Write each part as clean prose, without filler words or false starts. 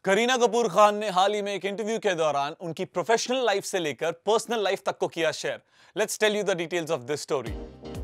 करीना कपूर खान ने हाल ही में एक इंटरव्यू के दौरान उनकी प्रोफेशनल लाइफ से लेकर पर्सनल लाइफ तक को किया share. Let's tell you the details of this story.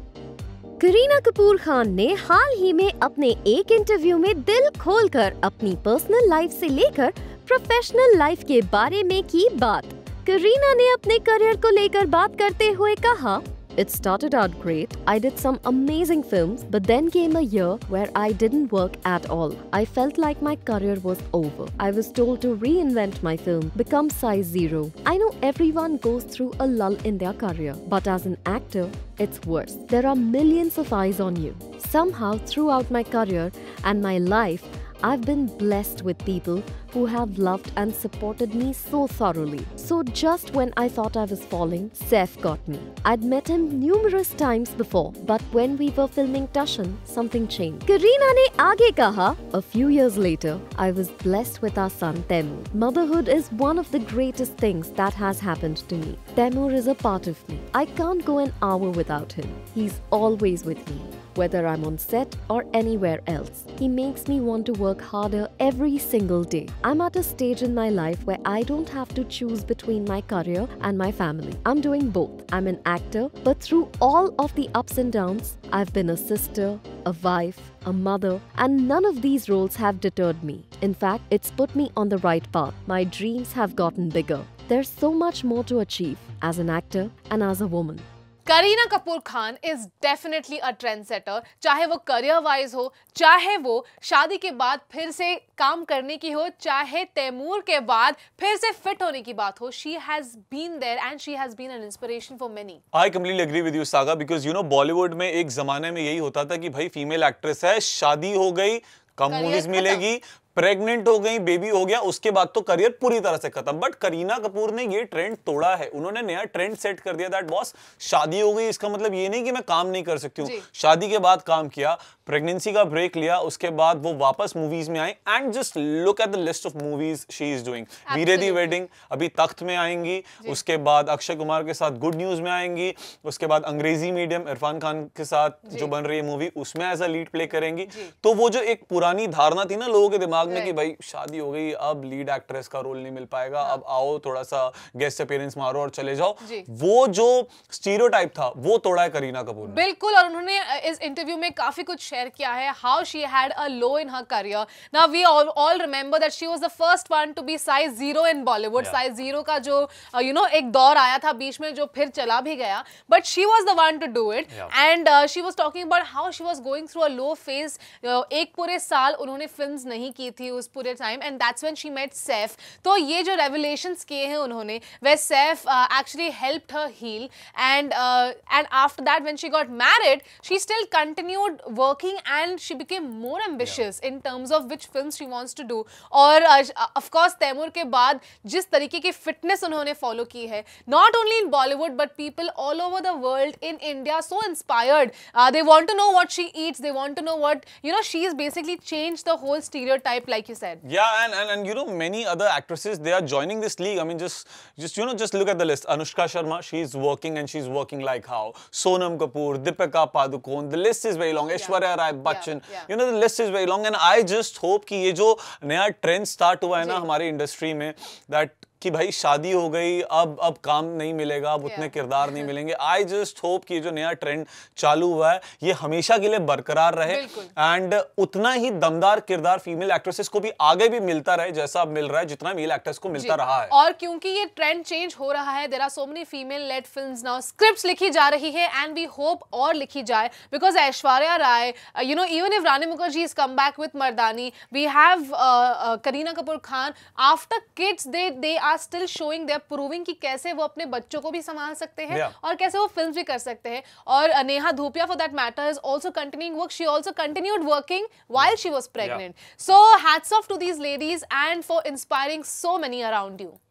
Kareena Kapoor Khan ने हाल ही में अपने एक इंटरव्यू में दिल खोलकर अपनी पर्सनल लाइफ से लेकर प्रोफेशनल लाइफ के बारे में की बात। करीना ने अपने करियर को लेकर बात करते हुए कहा, It started out great. I did some amazing films, but then came a year where I didn't work at all. I felt like my career was over. I was told to reinvent my film, become size zero. I know everyone goes through a lull in their career, but as an actor, it's worse. There are millions of eyes on you. Somehow, throughout my career and my life, I've been blessed with people who have loved and supported me so thoroughly. So just when I thought I was falling, Saif got me. I'd met him numerous times before, but when we were filming Tashan, something changed. Kareena ने आगे कहा, a few years later, I was blessed with our son Taimur. Motherhood is one of the greatest things that has happened to me. Taimur is a part of me. I can't go an hour without him. He's always with me, whether I'm on set or anywhere else. He makes me want to work harder every single day. I'm at a stage in my life where I don't have to choose between my career and my family. I'm doing both. I'm an actor, but through all of the ups and downs, I've been a sister, a wife, a mother, and none of these roles have deterred me. In fact, it's put me on the right path. My dreams have gotten bigger. There's so much more to achieve as an actor and as a woman. Kareena Kapoor Khan is definitely a trend setter, चाहे वो career wise हो, चाहे वो शादी के बाद फिर से काम करने की हो, चाहे तैमूर के बाद फिर से फिट होने की बात हो. She has been there and she has been an inspiration for many. I completely agree with you Saga, because you know Bollywood में एक जमाने में यही होता था कि भाई फीमेल एक्ट्रेस है, शादी हो गई, कम मूवीज मिलेगी, प्रेग्नेंट हो गई, बेबी हो गया, उसके बाद तो करियर पूरी तरह से खत्म. बट करीना कपूर ने ये ट्रेंड तोड़ा है. उन्होंने नया ट्रेंड सेट कर दिया दैट बॉस शादी हो गई इसका मतलब ये नहीं कि मैं काम नहीं कर सकती हूँ. शादी के बाद काम किया, प्रेगनेंसी का ब्रेक लिया, उसके बाद वो वापस मूवीज में आई. And just look at the list of movies she is doing. Veere Di wedding, अभी तख्त में आएंगी, उसके बाद अक्षय कुमार के साथ गुड न्यूज में आएंगी, उसके बाद अंग्रेजी मीडियम इरफान खान के साथ जो बन रही है मूवी उसमें एज अ लीड प्ले करेंगी. तो वो जो एक पुरानी धारणा थी ना लोगों के दिमाग में कि भाई शादी हो गई, अब लीड एक्ट्रेस का रोल नहीं मिल पाएगा, अब आओ थोड़ा सा गेस्ट अपीयरेंस मारो और चले जाओ, वो जो स्टीरियोटाइप था वो तोड़ा है करीना कपूर ने. बिल्कुल. और उन्होंने इस इंटरव्यू में काफी कुछ शेयर किया है, how she had a low in her career. Now we all remember that she was the first one to be size zero in Bollywood. Size zero का जो एक दौर आया था बीच में जो फिर चला भी गया, but she was the one to do it. And she was talking about how she was going through a low phase. एक पूरे साल उन्होंने फिल्म्स नहीं की थी उस पूरे time, and that's when she met Saif. तो ये जो रेवलेशंस किए हैं उन्होंने, way Saif actually helped her heal. And after that when she got married, she still continued working and she became more ambitious in terms of which films she wants to do. और of course Taimur के बाद जिस तरीके की fitness उन्होंने follow की है, not only in Bollywood but people all over the world in India so inspired. They want to know what she eats, they want to know what she is basically changed the whole stereotype like you said. Yeah, and you know many other actresses, they are joining this league. I mean just look at the list. Anushka Sharma, she's working and she's working like how. Sonam Kapoor, Deepika Padukone, the list is very long. Aishwarya Rai Bachchan, you know the list is very long. And I just hope कि ये जो नया trend start हुआ है ना हमारी industry में, that कि भाई शादी हो गई, अब काम नहीं मिलेगा, अब उतने किरदार नहीं मिलेंगे. आई जस्ट होप कि जो नया ट्रेंड चालू हुआ है ये हमेशा के लिए बरकरार रहे एंड उतना ही दमदार किरदार फीमेल एक्ट्रेसेस को भी आगे भी मिलता रहे जैसा अब मिल रहा है, जितना मेल एक्ट्रेस को मिलता रहा है. और क्योंकि ये ट्रेंड चेंज हो रहा है, there are so many female led films now, scripts लिखी जा रही है एंड वी होप और लिखी जाए, because Aishwarya Rai, even if Rani Mukherjee is come back with Mardaani, we have Kareena Kapoor Khan. After kids they are still showing, they are proving कि कैसे वो अपने बच्चों को भी संभाल सकते हैं और कैसे वो फिल्म्स भी कर सकते हैं. और Neha Dhupia for that matter is also continuing work. She also continued working while she was pregnant. So hats off to these ladies and for inspiring so many around you.